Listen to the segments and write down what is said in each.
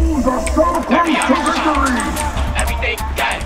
Everything got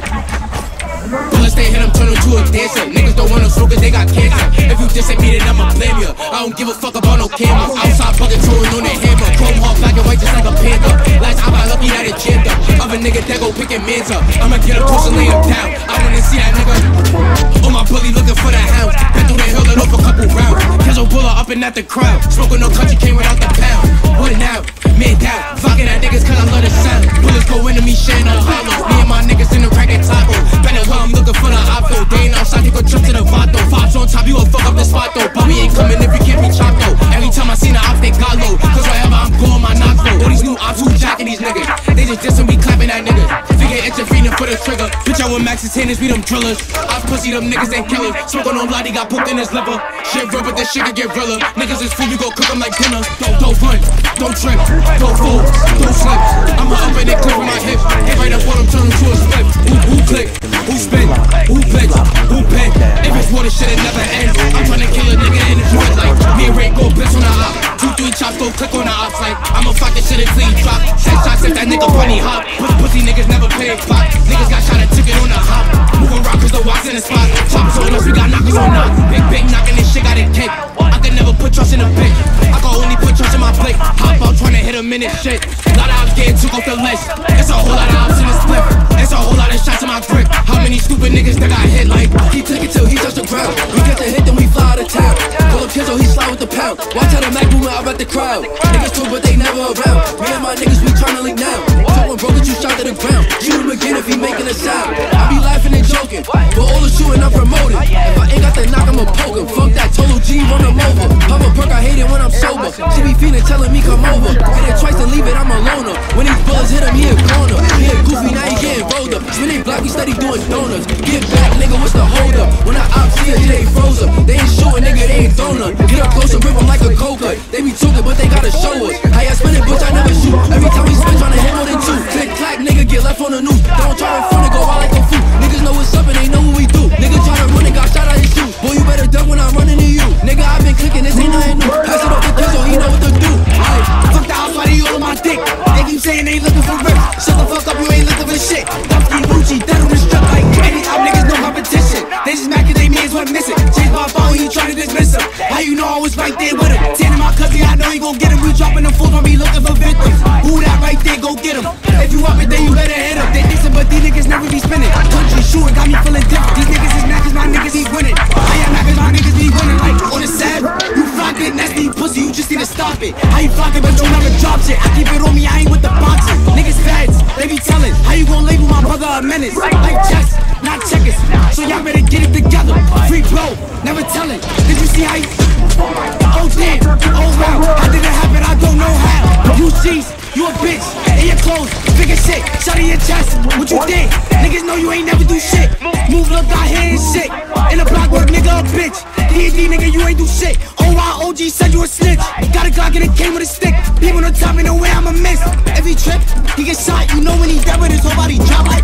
Bullets they hit them, turn them to a dancer. Niggas don't want no smoke cause they got cancer. If you diss me, then I'ma blame ya. I don't give a fuck about no cameras. Outside bucket throwing on their hammer. Chrome heart black and white just like a panther. Last I got lucky that it jammed up. Other nigga that go picking mans up. I'ma get him close and lay him down. I wanna see that nigga on my bully looking for the hounds. Been through the hill and off a couple rounds. Kenzo Buller up and at the crowd. Smoking no country came without the pound. What now? Man down. Fucking at niggas cause I love the sound. Bullets go into me, sharing on hollows. Me and my niggas in the rack and taco. Better well, I'm looking for the opto. They ain't outside, take a trip to the Vato. Vibes on top, you gon' fuck up the spot though. But we ain't coming if you can't be chopped though. Every time I seen the ops, they got low. Cause wherever I'm going, my knocks low. All these new ops who jacking these niggas. They just dissing, we clapping at niggas. Figure intervening for the trigger. Bitch, I with Max's tennis, we them drillers. Ops pussy, them niggas ain't killers. Smoking on Lottie, got pooped in his liver. Shit real, but this shit can get realer. Niggas is food, we gon' cook them like dinner. Don't run, don't trip, don't fool, don't slip. I'ma up and they clip on my hip. Hit right up on them, turn them to a slip. Who click, who spin, who bitch, who pen. If it's water, shit, it never ends. I'm tryna kill a nigga in his joint like me and Ray go blitz on the op. 2-3 chops, go click on the ops like I'ma fuck this shit until he drop. 6 shots if that nigga bunny hop. Pussy niggas never pay pop. Niggas got shot a ticket on the hop. Moving rock cause the watch in the spot. Choppers on us, we got knockers on knock. Big knocking this shit, got it cake. I can never put trust in a bitch. I can only put trust in my plate. Hop out tryna hit a minute shit. Lot of ops getting took off the list. It's a whole lot of ops in the split. It's a whole lot of shots in my grip. How many stupid niggas that got hit like? He took it till he touched the ground. We get the hit, then we fly out of town. Pull up Kenzo, he slide with the pound. Watch how the Mac moving out at the crowd. Niggas talk, but they never around. Me and my niggas, we tryna link now. Someone broke it, you shot to the ground. Shoot him again if he making a sound. I be laughing and joking, but all the shooting I'm promoting. If I ain't got the knock, I'ma poke him. Fuck that, Total G, run him over. I'm a perk, I hate it when I'm sober. She be feeling, telling me come over. Hit it twice and leave it, I'm a loner. When these bullets hit him, he a corner. He a goofy, now he getting rolled up. When they block, we steady doing donuts. Get back, nigga, what's the hold up? When I op see it, they froze up. They ain't shooting, nigga, they ain't donut. Get up close and rip them like a coca. They be talking, but they gotta show us. How y'all spin it, bitch, I never shoot. Every time we spin, tryna hit more than 2. Click, clack, nigga, get left on the news. Don't try in front and go out like a fool. Niggas know what's up and they know what we do. Nigga try to run and got shot out his shoes. Boy, you better duck when I'm running to you. Nigga, I been clicking, this ain't nothing new. Pass it off to Kenzo, he know what to do. Ay, fuck the house, why they all on my dick? They keep saying they ain't looking for rips. Shut the fuck up, you ain't looking for shit. Dumpy, Gucci, dead on the strip like any top niggas, no competition. They just mad cause they means what missing. Change my phone, you try to dismiss him. How you know I was right there with him? Tanning my cousin, I know he gon' get him. We dropping them fools, I be looking for victims. Who that right there, go get him. If you up it, then you better hit him. They dissing, but these niggas never be spinning. Country shooting, got me feeling different. These niggas is mad cause my niggas be winning. I am mad cause my niggas be winning. Like, on the sad, you flocking, nasty pussy, you just need to stop it. How you flocking, but you never drop shit. I keep it on me, I ain't with the boxing. Niggas fads, they be telling. How you gon' label my brother a menace? Like chess, not checkers. So y'all better get it together. Free bro, never tellin'. Did you see how you? Oh damn, oh wow. How did it happen? I don't know how. You G's, you a bitch. In your clothes, bigger shit. Shot in your chest, what you think? Niggas know you ain't never do shit. Move, look, got here and shit. In the block work, nigga, a bitch. D&D, nigga, you ain't do shit. Oh wow, OG said you a snitch. Got a Glock and it came with a stick. People don't tell me no way I'ma miss. Every trip, he get shot. You know when he dead with his whole body drop like